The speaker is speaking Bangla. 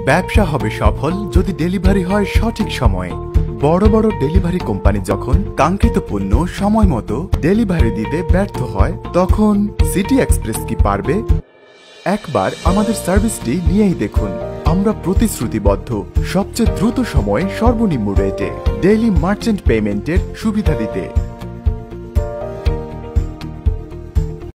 ব্যবসা হবে সফল যদি ডেলিভারি হয় সঠিক সময়ে। বড় বড় ডেলিভারি কোম্পানি যখন কাঙ্ক্ষিত পণ্য সময় মতো ডেলিভারি দিতে ব্যর্থ হয়, তখন সিটি এক্সপ্রেস কি পারবে? একবার আমাদের সার্ভিসটি নিয়েই দেখুন। আমরা প্রতিশ্রুতিবদ্ধ সবচেয়ে দ্রুত সময়ে সর্বনিম্ন রেটে ডেইলি মার্চেন্ট পেমেন্টের সুবিধা দিতে।